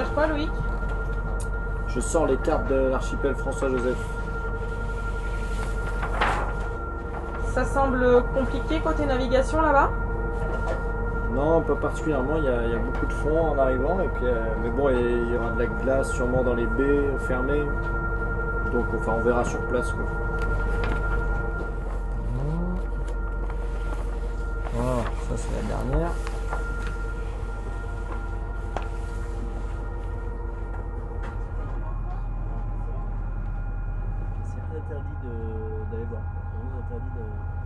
cherches quoi, Loïc? Je sors les cartes de l'archipel François-Joseph. Ça semble compliqué côté navigation là-bas? Non, pas particulièrement, il y a beaucoup de fond en arrivant, et puis, mais bon, il y aura de la glace sûrement dans les baies fermées. Donc enfin, on verra sur place, quoi. Voilà, ça c'est la dernière. C'est interdit d'aller voir. C'est interdit de...